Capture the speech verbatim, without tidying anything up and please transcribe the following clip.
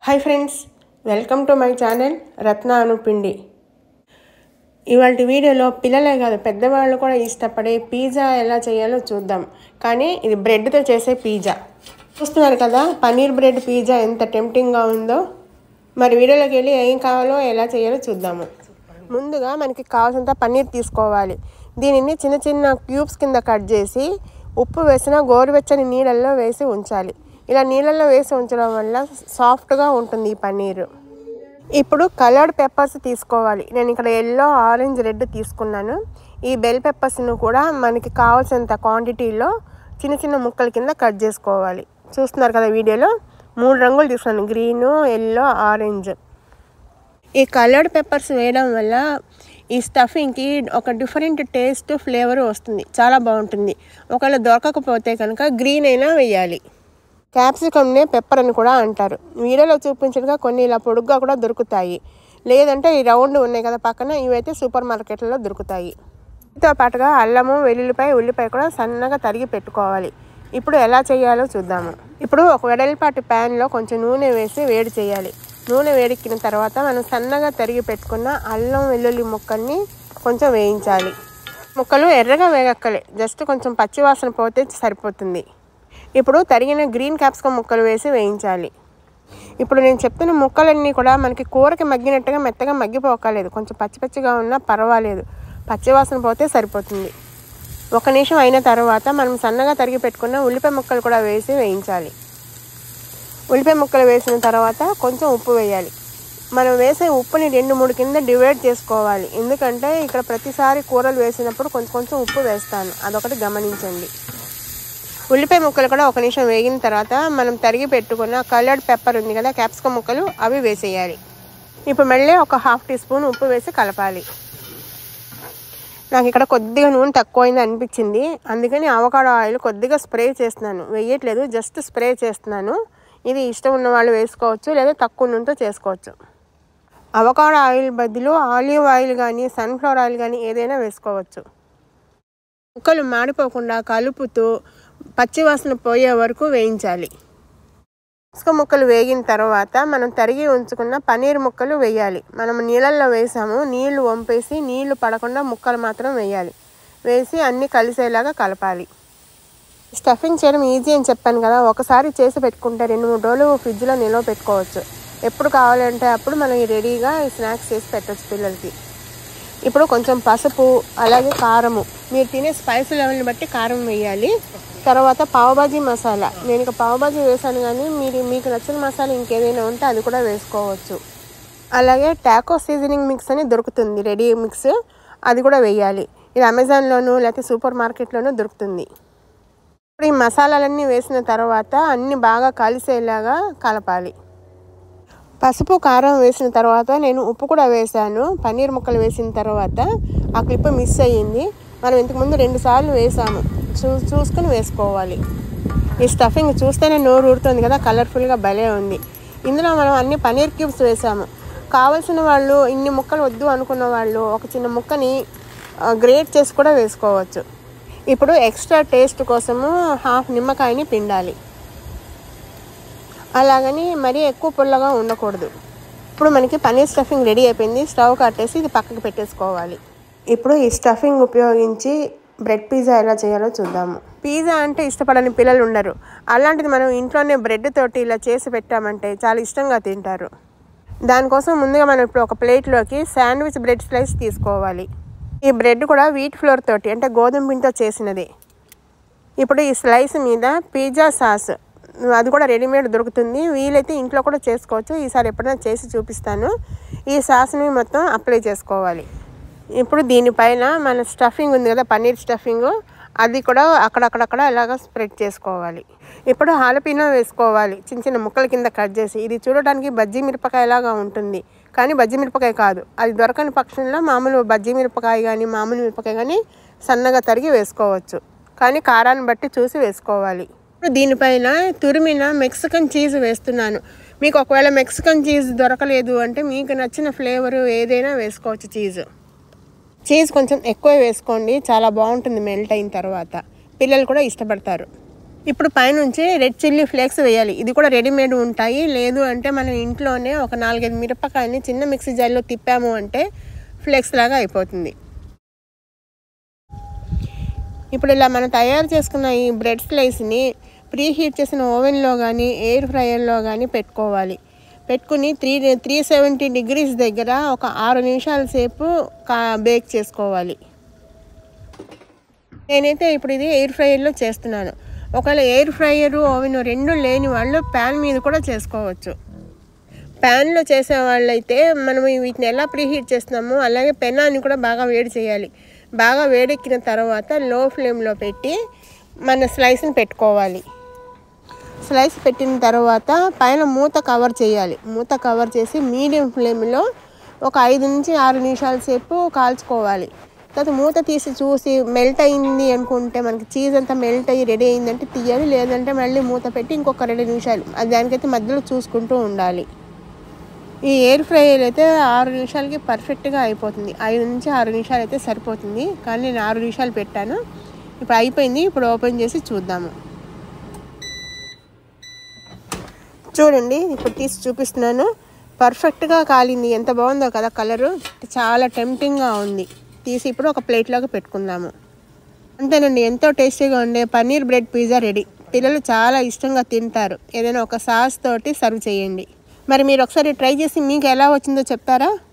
Hi friends, welcome to my channel Ratna Anupindi. ఇవాళ వీడియోలో పిల్లలే కాదు పెద్దవాళ్ళు కూడా ఇష్టపడే పిజ్జా ఎలా చేయాలో చూద్దాం. కానీ ఇది బ్రెడ్తో చేసే పిజ్జా. చూస్తున్నారు కదా, పన్నీర్ బ్రెడ్ పిజ్జా ఎంత టెంప్టింగ్గా ఉందో. మరి వీడియోలోకి వెళ్ళి ఏం కావాలో ఎలా చేయాలో చూద్దాము. ముందుగా మనకి కావాల్సినంత పన్నీర్ తీసుకోవాలి. దీనిని చిన్న చిన్న క్యూబ్స్ కింద కట్ చేసి ఉప్పు వేసిన గోరువెచ్చని నీళ్ళల్లో వేసి ఉంచాలి. ఇలా నీళ్ళల్లో వేసి ఉంచడం వల్ల సాఫ్ట్గా ఉంటుంది ఈ పన్నీరు. ఇప్పుడు కలర్డ్ పెప్పర్స్ తీసుకోవాలి. నేను ఇక్కడ ఎల్లో, ఆరెంజ్, రెడ్ తీసుకున్నాను. ఈ బెల్ పెప్పర్స్ను కూడా మనకి కావాల్సినంత క్వాంటిటీలో చిన్న చిన్న ముక్కల కింద కట్ చేసుకోవాలి. చూస్తున్నారు కదా వీడియోలో, మూడు రంగులు తీసుకున్నాను, గ్రీను, ఎల్లో, ఆరెంజ్. ఈ కలర్డ్ పెప్పర్స్ వేయడం వల్ల ఈ స్టఫింగ్కి ఒక డిఫరెంట్ టేస్ట్, ఫ్లేవర్ వస్తుంది, చాలా బాగుంటుంది. ఒకవేళ దొరకకపోతే కనుక గ్రీన్ అయినా వేయాలి. క్యాప్సికమ్నే పెప్పర్ అని కూడా అంటారు. వీడియోలో చూపించగా కొన్ని ఇలా పొడుగ్గా కూడా దొరుకుతాయి. లేదంటే ఈ రౌండ్ ఉన్నాయి కదా పక్కన, ఇవైతే సూపర్ మార్కెట్లలో దొరుకుతాయి. వీటితో పాటుగా అల్లము, వెల్లుల్లిపాయ, ఉల్లిపాయ కూడా సన్నగా తరిగి పెట్టుకోవాలి. ఇప్పుడు ఎలా చేయాలో చూద్దాము. ఇప్పుడు ఒక వెడల్పాటి ప్యాన్లో కొంచెం నూనె వేసి వేడి చేయాలి. నూనె వేడెక్కిన తర్వాత మనం సన్నగా తరిగి పెట్టుకున్న అల్లం, వెల్లుల్లి ముక్కల్ని కొంచెం వేయించాలి. ముక్కలు ఎర్రగా వేగక్కలే, జస్ట్ కొంచెం పచ్చివాసన పోతే సరిపోతుంది. ఇప్పుడు తరిగిన గ్రీన్ క్యాప్సికమ్ ముక్కలు వేసి వేయించాలి. ఇప్పుడు నేను చెప్తున్న ముక్కలన్నీ కూడా మనకి కూరకి మగ్గినట్టుగా మెత్తగా మగ్గిపోకలేదు, కొంచెం పచ్చి పచ్చిగా ఉన్నా పర్వాలేదు, పచ్చివాసన పోతే సరిపోతుంది. ఒక నిమిషం అయిన తర్వాత మనం సన్నగా తరిగి పెట్టుకున్న ఉల్లిపాయ ముక్కలు కూడా వేసి వేయించాలి. ఉల్లిపాయ ముక్కలు వేసిన తర్వాత కొంచెం ఉప్పు వేయాలి. మనం వేసే ఉప్పుని రెండు మూడు కింద డివైడ్ చేసుకోవాలి. ఎందుకంటే ఇక్కడ ప్రతిసారి కూరలు వేసినప్పుడు కొంచెం కొంచెం ఉప్పు వేస్తాను, అదొకటి గమనించండి. ఉల్లిపాయ ముక్కలు కూడా ఒక నిమిషం వేగిన తర్వాత మనం తరిగి పెట్టుకున్న కలర్డ్ పెప్పర్ ఉంది కదా, క్యాప్సికమ్ ముక్కలు, అవి వేసేయాలి. ఇప్పుడు మళ్ళీ ఒక హాఫ్ టీ స్పూన్ ఉప్పు వేసి కలపాలి. నాకు ఇక్కడ కొద్దిగా నూనె తక్కువైంది అనిపించింది, అందుకని అవకాడో ఆయిల్ కొద్దిగా స్ప్రే చేస్తున్నాను. వేయట్లేదు, జస్ట్ స్ప్రే చేస్తున్నాను. ఇది ఇష్టం ఉన్న వాళ్ళు వేసుకోవచ్చు, లేదా తక్కువ నూనెతో చేసుకోవచ్చు. అవకాడో ఆయిల్ బదులు ఆలివ్ ఆయిల్ కానీ సన్ఫ్లవర్ ఆయిల్ కానీ ఏదైనా వేసుకోవచ్చు. ముక్కలు మాడిపోకుండా కలుపుతూ పచ్చివాసన పోయే వరకు వేయించాలి. ఇసుక ముక్కలు వేగిన తర్వాత మనం తరిగి ఉంచుకున్న పన్నీర్ ముక్కలు వేయాలి. మనం నీళ్ళల్లో వేసాము, నీళ్లు వంపేసి నీళ్లు పడకుండా ముక్కలు మాత్రం వేయాలి. వేసి అన్నీ కలిసేలాగా కలపాలి. స్టఫింగ్ చేయడం ఈజీ అని చెప్పాను కదా, ఒకసారి చేసి పెట్టుకుంటే రెండు మూడు రోజులు ఫ్రిడ్జ్లో నిల్వ పెట్టుకోవచ్చు. ఎప్పుడు కావాలంటే అప్పుడు మనం రెడీగా స్నాక్స్ చేసి పెట్టవచ్చు పిల్లలకి. ఇప్పుడు కొంచెం పసుపు, అలాగే కారము, మీరు తినే స్పైస్ లెవెల్ని బట్టి కారం వేయాలి. తర్వాత పావుబాజీ మసాలా, నేను ఇక పావుబాజీ వేసాను, కానీ మీరు మీకు నచ్చిన మసాలా ఇంకేదైనా ఉంటే అది కూడా వేసుకోవచ్చు. అలాగే టాకో సీజనింగ్ మిక్స్ అని దొరుకుతుంది, రెడీ మిక్స్, అది కూడా వేయాలి. ఇది అమెజాన్లోను లేకపోతే సూపర్ మార్కెట్లోనూ దొరుకుతుంది. ఇప్పుడు ఈ మసాలాలన్నీ వేసిన తర్వాత అన్నీ బాగా కలిసేలాగా కలపాలి. పసుపు, కారం వేసిన తర్వాత నేను ఉప్పు కూడా వేసాను. పన్నీర్ ముక్కలు వేసిన తర్వాత ఆ క్లిప్ మిస్ అయ్యింది. మనం ఇంతకుముందు రెండు సార్లు వేసాము, చూ చూసుకుని వేసుకోవాలి. ఈ స్టఫింగ్ చూస్తేనే నోరు ఊరుతుంది కదా, కలర్ఫుల్గా భలే ఉంది. ఇందులో మనం అన్ని పన్నీర్ క్యూబ్స్ వేసాము. కావలసిన వాళ్ళు, ఇన్ని ముక్కలు వద్దు అనుకున్న వాళ్ళు ఒక చిన్న ముక్కని గ్రేట్ చేసి కూడా వేసుకోవచ్చు. ఇప్పుడు ఎక్స్ట్రా టేస్ట్ కోసము హాఫ్ నిమ్మకాయని పిండాలి. అలాగని మరీ ఎక్కువ పుల్లగా ఉండకూడదు. ఇప్పుడు మనకి పన్నీర్ స్టఫింగ్ రెడీ అయిపోయింది. స్టవ్ కట్టేసి ఇది పక్కకి పెట్టేసుకోవాలి. ఇప్పుడు ఈ స్టఫింగ్ ఉపయోగించి బ్రెడ్ పిజ్జా ఎలా చేయాలో చూద్దాము. పిజ్జా అంటే ఇష్టపడని పిల్లలు ఉండరు. అలాంటిది మనం ఇంట్లోనే బ్రెడ్ తోటి ఇలా చేసి పెట్టామంటే చాలా ఇష్టంగా తింటారు. దానికోసం ముందుగా మనం ఇప్పుడు ఒక ప్లేట్లోకి శాండ్విచ్ బ్రెడ్ స్లైస్ తీసుకోవాలి. ఈ బ్రెడ్ కూడా వీట్ ఫ్లోర్ తోటి, అంటే గోధుమ పిండితో చేసినది. ఇప్పుడు ఈ స్లైస్ మీద పిజ్జా సాస్, అది కూడా రెడీమేడ్ దొరుకుతుంది, వీలైతే ఇంట్లో కూడా చేసుకోవచ్చు. ఈసారి ఎప్పుడైనా చేసి చూపిస్తాను. ఈ సాస్ని మొత్తం అప్లై చేసుకోవాలి. ఇప్పుడు దీనిపైన మన స్టఫింగ్ ఉంది కదా, పన్నీర్ స్టఫింగ్, అది కూడా అక్కడక్కడక్కడ ఇలాగ స్ప్రెడ్ చేసుకోవాలి. ఇప్పుడు హాలపినో వేసుకోవాలి, చిన్న చిన్న ముక్కల కింద కట్ చేసి. ఇది చూడడానికి బజ్జీ మిరపకాయలాగా ఉంటుంది, కానీ బజ్జీ మిరపకాయ కాదు. అది దొరకని పక్షంలో మామూలు బజ్జీ మిరపకాయ కానీ మామూలు మిరపకాయ కానీ సన్నగా తరిగి వేసుకోవచ్చు, కానీ కారాన్ని బట్టి చూసి వేసుకోవాలి. ఇప్పుడు దీనిపైన తురిమిన మెక్సికన్ చీజ్ వేస్తున్నాను. మీకు ఒకవేళ మెక్సికన్ చీజ్ దొరకలేదు అంటే మీకు నచ్చిన ఫ్లేవరు ఏదైనా వేసుకోవచ్చు. చీజ్ చీజ్ కొంచెం ఎక్కువ వేసుకోండి, చాలా బాగుంటుంది మెల్ట్ అయిన తర్వాత, పిల్లలు కూడా ఇష్టపడతారు. ఇప్పుడు పైనుంచి రెడ్ చిల్లీ ఫ్లేక్స్ వేయాలి. ఇది కూడా రెడీమేడ్ ఉంటాయి. లేదు అంటే మనం ఇంట్లోనే ఒక నాలుగైదు మిరపకాయని చిన్న మిక్సీ జార్లో తిప్పాము అంటే ఫ్లేక్స్ లాగా అయిపోతుంది. ఇప్పుడు ఇలా మనం తయారు చేసుకున్న ఈ బ్రెడ్ స్లైస్ని ప్రీ హీట్ చేసిన ఓవెన్లో కానీ ఎయిర్ ఫ్రైయర్లో కానీ పెట్టుకోవాలి. పెట్టుకుని త్రీ త్రీ సెవెంటీ డిగ్రీస్ దగ్గర ఒక ఆరు నిమిషాల సేపు కా బేక్ చేసుకోవాలి. నేనైతే ఇప్పుడు ఇది ఎయిర్ ఫ్రైయర్లో చేస్తున్నాను. ఒకవేళ ఎయిర్ ఫ్రైయర్ ఓవెన్ రెండు లేని వాళ్ళు ప్యాన్ మీద కూడా చేసుకోవచ్చు. ప్యాన్లో చేసే వాళ్ళైతే మనం వీటిని ఎలా ప్రీహీట్ చేస్తున్నామో అలాగే పెనాన్ని కూడా బాగా వేడి చేయాలి. బాగా వేడెక్కిన తర్వాత లో ఫ్లేమ్లో పెట్టి మన స్లైస్ని పెట్టుకోవాలి. స్లైస్ పెట్టిన తర్వాత పైన మూత కవర్ చేయాలి. మూత కవర్ చేసి మీడియం ఫ్లేమ్లో ఒక ఐదు నుంచి ఆరు నిమిషాల సేపు కాల్చుకోవాలి. తర్వాత మూత తీసి చూసి మెల్ట్ అయింది అనుకుంటే మనకి చీజ్ అంతా మెల్ట్ అయ్యి రెడీ అయిందంటే తీయాలి. లేదంటే మళ్ళీ మూత పెట్టి ఇంకొక రెండు నిమిషాలు అది దానికైతే మధ్యలో చూసుకుంటూ ఉండాలి. ఈ ఎయిర్ ఫ్రైయర్ అయితే ఆరు నిమిషాలకి పర్ఫెక్ట్గా అయిపోతుంది. ఐదు నుంచి ఆరు నిమిషాలు అయితే సరిపోతుంది. కానీ నేను ఆరు నిమిషాలు పెట్టాను. ఇప్పుడు అయిపోయింది. ఇప్పుడు ఓపెన్ చేసి చూద్దాము. చూడండి, ఇప్పుడు తీసి చూపిస్తున్నాను. పర్ఫెక్ట్గా కాలింది. ఎంత బాగుందో కదా కలరు. చాలా టెంప్టింగ్గా ఉంది. తీసి ఇప్పుడు ఒక ప్లేట్లోకి పెట్టుకుందాము. అంతేనండి, ఎంతో టేస్టీగా ఉండే పన్నీర్ బ్రెడ్ పిజ్జా రెడీ. పిల్లలు చాలా ఇష్టంగా తింటారు. ఏదైనా ఒక సాస్ తోటి సర్వ్ చేయండి. మరి మీరు ఒకసారి ట్రై చేసి మీకు ఎలా వచ్చిందో చెప్తారా?